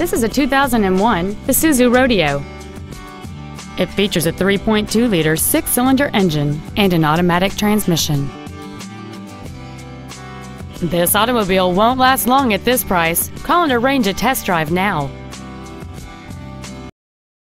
This is a 2001 Isuzu Rodeo. It features a 3.2-liter six-cylinder engine and an automatic transmission. This automobile won't last long at this price. Call and arrange a test drive now.